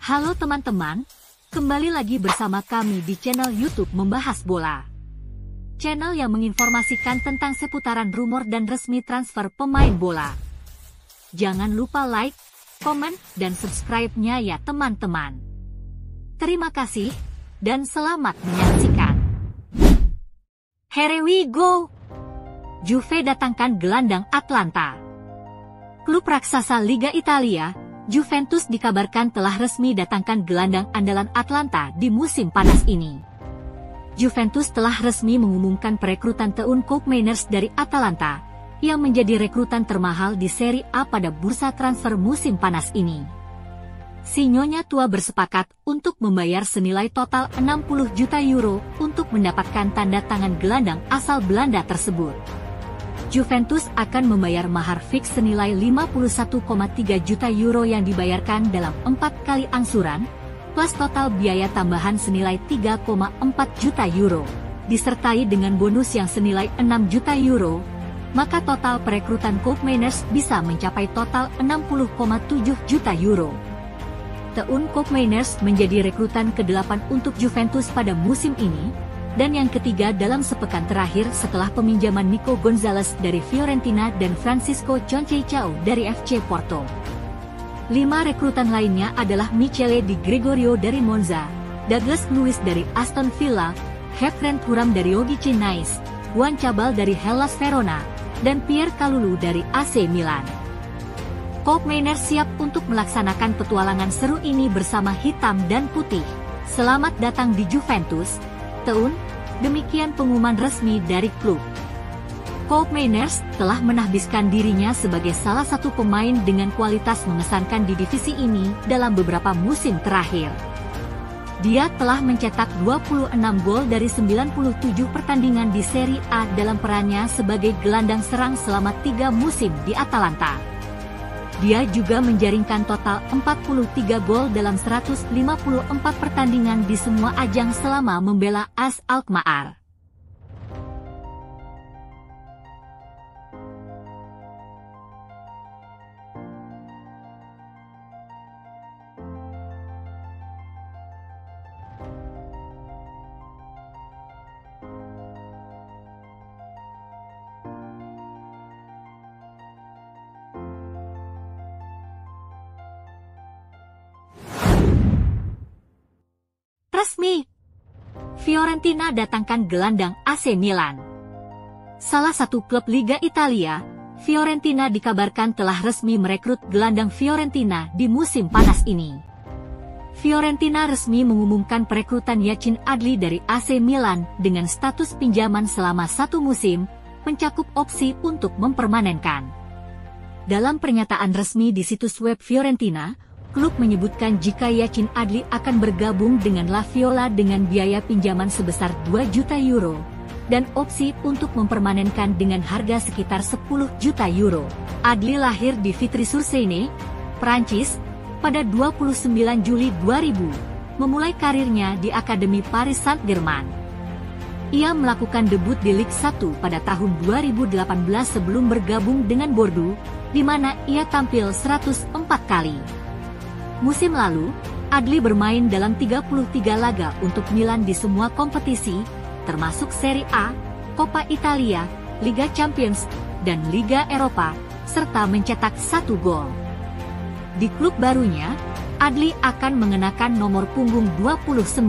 Halo teman-teman, kembali lagi bersama kami di channel YouTube Membahas Bola. Channel yang menginformasikan tentang seputaran rumor dan resmi transfer pemain bola. Jangan lupa like, komen, dan subscribe-nya ya teman-teman. Terima kasih, dan selamat menyaksikan. Here we go! Juve datangkan gelandang Atalanta. Klub raksasa Liga Italia, Juventus dikabarkan telah resmi datangkan gelandang andalan Atalanta di musim panas ini. Juventus telah resmi mengumumkan perekrutan Teun Koopmeiners dari Atalanta, yang menjadi rekrutan termahal di Serie A pada bursa transfer musim panas ini. Si Nyonya Tua bersepakat untuk membayar senilai total 60 juta euro untuk mendapatkan tanda tangan gelandang asal Belanda tersebut. Juventus akan membayar mahar fix senilai 51,3 juta euro yang dibayarkan dalam 4 kali angsuran, plus total biaya tambahan senilai 3,4 juta euro, disertai dengan bonus yang senilai 6 juta euro, maka total perekrutan Koopmeiners bisa mencapai total 60,7 juta euro. Teun Koopmeiners menjadi rekrutan ke-8 untuk Juventus pada musim ini, dan yang ketiga dalam sepekan terakhir setelah peminjaman Nico Gonzalez dari Fiorentina dan Francisco Conceição dari FC Porto. 5 rekrutan lainnya adalah Michele Di Gregorio dari Monza, Douglas Luiz dari Aston Villa, Khéphren Thuram dari OGC Nice, Juan Cabal dari Hellas Verona, dan Pierre Kalulu dari AC Milan. Koopmeiners siap untuk melaksanakan petualangan seru ini bersama hitam dan putih. Selamat datang di Juventus, Teun, demikian pengumuman resmi dari klub. Koopmeiners telah menahbiskan dirinya sebagai salah satu pemain dengan kualitas mengesankan di divisi ini dalam beberapa musim terakhir. Dia telah mencetak 26 gol dari 97 pertandingan di Serie A dalam perannya sebagai gelandang serang selama 3 musim di Atalanta. Dia juga menjaringkan total 43 gol dalam 154 pertandingan di semua ajang selama membela AS Alkmaar. Resmi, Fiorentina datangkan gelandang AC Milan. Salah satu klub Liga Italia, Fiorentina dikabarkan telah resmi merekrut gelandang Fiorentina di musim panas ini. Fiorentina resmi mengumumkan perekrutan Yacine Adli dari AC Milan dengan status pinjaman selama 1 musim, mencakup opsi untuk mempermanenkan. Dalam pernyataan resmi di situs web Fiorentina, klub menyebutkan jika Yacine Adli akan bergabung dengan La Viola dengan biaya pinjaman sebesar 2 juta euro, dan opsi untuk mempermanenkan dengan harga sekitar 10 juta euro. Adli lahir di Vitry-sur-Seine, Prancis, pada 29 Juli 2000, memulai karirnya di Akademi Paris Saint-Germain. Ia melakukan debut di Ligue 1 pada tahun 2018 sebelum bergabung dengan Bordeaux, di mana ia tampil 104 kali. Musim lalu, Adli bermain dalam 33 laga untuk Milan di semua kompetisi, termasuk Serie A, Coppa Italia, Liga Champions, dan Liga Eropa, serta mencetak 1 gol. Di klub barunya, Adli akan mengenakan nomor punggung 29.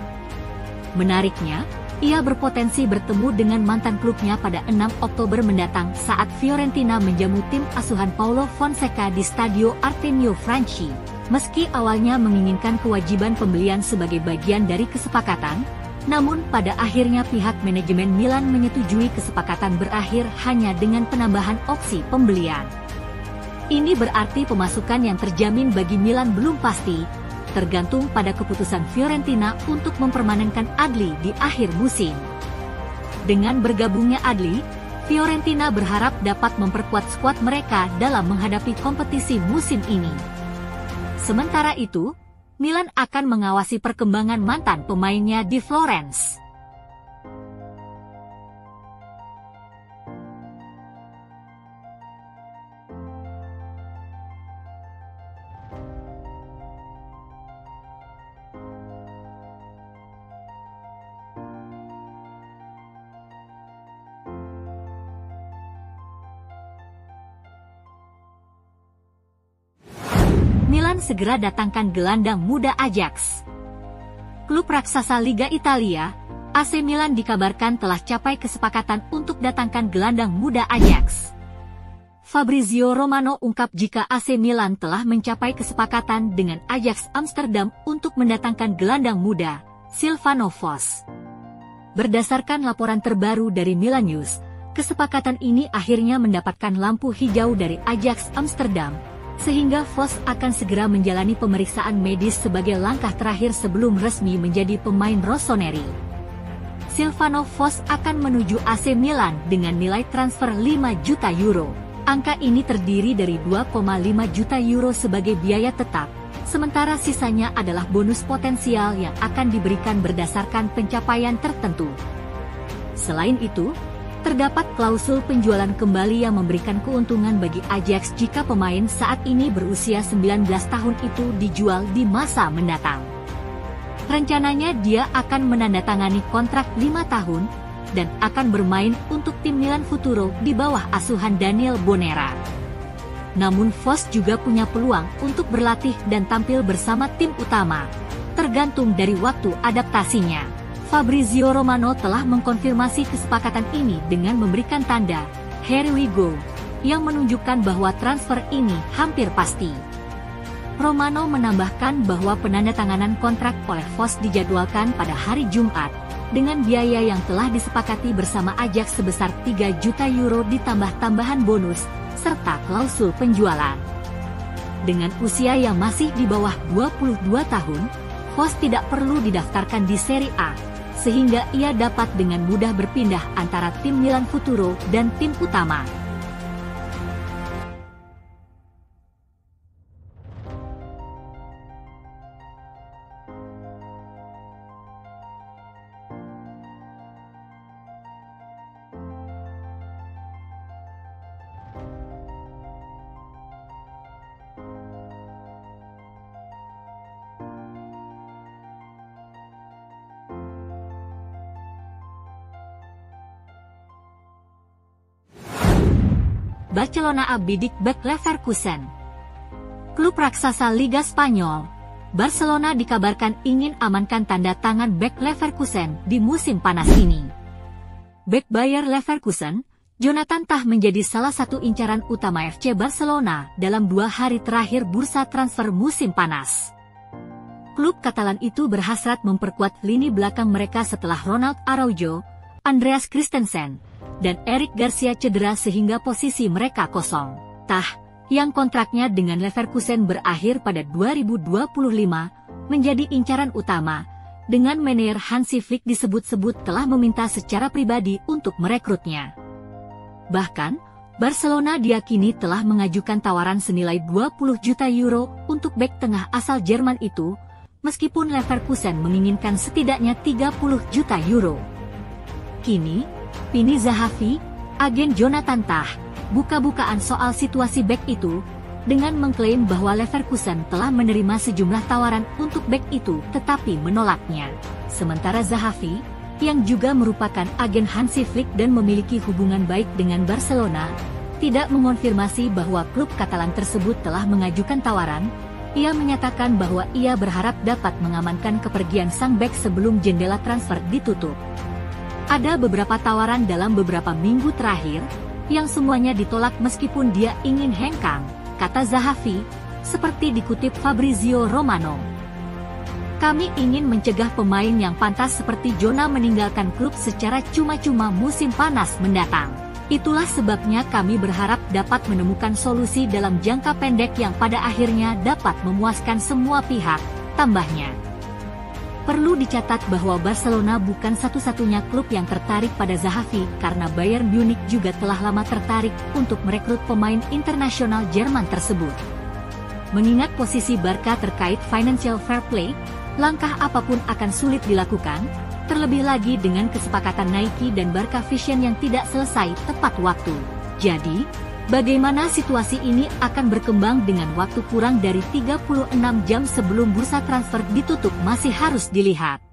Menariknya, ia berpotensi bertemu dengan mantan klubnya pada 6 Oktober mendatang saat Fiorentina menjamu tim asuhan Paulo Fonseca di Stadio Artemio Franchi. Meski awalnya menginginkan kewajiban pembelian sebagai bagian dari kesepakatan, namun pada akhirnya pihak manajemen Milan menyetujui kesepakatan berakhir hanya dengan penambahan opsi pembelian. Ini berarti pemasukan yang terjamin bagi Milan belum pasti, tergantung pada keputusan Fiorentina untuk mempermanenkan Adli di akhir musim. Dengan bergabungnya Adli, Fiorentina berharap dapat memperkuat skuad mereka dalam menghadapi kompetisi musim ini. Sementara itu, Milan akan mengawasi perkembangan mantan pemainnya di Florence. Milan segera datangkan gelandang muda Ajax. Klub raksasa Liga Italia, AC Milan dikabarkan telah capai kesepakatan untuk datangkan gelandang muda Ajax. Fabrizio Romano ungkap jika AC Milan telah mencapai kesepakatan dengan Ajax Amsterdam untuk mendatangkan gelandang muda, Silvano Vos. Berdasarkan laporan terbaru dari Milan News, kesepakatan ini akhirnya mendapatkan lampu hijau dari Ajax Amsterdam, sehingga Vos akan segera menjalani pemeriksaan medis sebagai langkah terakhir sebelum resmi menjadi pemain rossoneri. Silvano Vos akan menuju AC Milan dengan nilai transfer 5 juta euro. Angka ini terdiri dari 2,5 juta euro sebagai biaya tetap, sementara sisanya adalah bonus potensial yang akan diberikan berdasarkan pencapaian tertentu. Selain itu, terdapat klausul penjualan kembali yang memberikan keuntungan bagi Ajax jika pemain saat ini berusia 19 tahun itu dijual di masa mendatang. Rencananya dia akan menandatangani kontrak 5 tahun, dan akan bermain untuk tim Milan Futuro di bawah asuhan Daniel Bonera. Namun Vos juga punya peluang untuk berlatih dan tampil bersama tim utama, tergantung dari waktu adaptasinya. Fabrizio Romano telah mengkonfirmasi kesepakatan ini dengan memberikan tanda "Here we go", yang menunjukkan bahwa transfer ini hampir pasti. Romano menambahkan bahwa penandatanganan kontrak oleh Vos dijadwalkan pada hari Jumat, dengan biaya yang telah disepakati bersama Ajax sebesar 3 juta euro ditambah tambahan bonus, serta klausul penjualan. Dengan usia yang masih di bawah 22 tahun, Vos tidak perlu didaftarkan di Serie A, sehingga ia dapat dengan mudah berpindah antara tim Milan Futuro dan tim utama. Barcelona bidik bek Leverkusen. Klub raksasa Liga Spanyol, Barcelona dikabarkan ingin amankan tanda tangan bek Leverkusen di musim panas ini. Bek Bayer Leverkusen, Jonathan Tah menjadi salah satu incaran utama FC Barcelona dalam 2 hari terakhir bursa transfer musim panas. Klub Katalan itu berhasrat memperkuat lini belakang mereka setelah Ronald Araujo, Andreas Christensen, dan Eric Garcia cedera sehingga posisi mereka kosong. Tah, yang kontraknya dengan Leverkusen berakhir pada 2025, menjadi incaran utama, dengan manajer Hansi Flick disebut-sebut telah meminta secara pribadi untuk merekrutnya. Bahkan, Barcelona diyakini telah mengajukan tawaran senilai 20 juta euro untuk bek tengah asal Jerman itu, meskipun Leverkusen menginginkan setidaknya 30 juta euro. Kini, Pini Zahavi, agen Jonathan Tah, buka-bukaan soal situasi bek itu, dengan mengklaim bahwa Leverkusen telah menerima sejumlah tawaran untuk bek itu tetapi menolaknya. Sementara Zahavi, yang juga merupakan agen Hansi Flick dan memiliki hubungan baik dengan Barcelona, tidak mengonfirmasi bahwa klub Katalan tersebut telah mengajukan tawaran. Ia menyatakan bahwa ia berharap dapat mengamankan kepergian sang bek sebelum jendela transfer ditutup. Ada beberapa tawaran dalam beberapa minggu terakhir, yang semuanya ditolak meskipun dia ingin hengkang, kata Zahavi, seperti dikutip Fabrizio Romano. Kami ingin mencegah pemain yang pantas seperti Jona meninggalkan klub secara cuma-cuma musim panas mendatang. Itulah sebabnya kami berharap dapat menemukan solusi dalam jangka pendek yang pada akhirnya dapat memuaskan semua pihak, tambahnya. Perlu dicatat bahwa Barcelona bukan satu-satunya klub yang tertarik pada Zahavi karena Bayern Munich juga telah lama tertarik untuk merekrut pemain internasional Jerman tersebut. Mengingat posisi Barca terkait financial fair play, langkah apapun akan sulit dilakukan, terlebih lagi dengan kesepakatan Nike dan Barca Vision yang tidak selesai tepat waktu. Jadi, bagaimana situasi ini akan berkembang dengan waktu kurang dari 36 jam sebelum bursa transfer ditutup masih harus dilihat.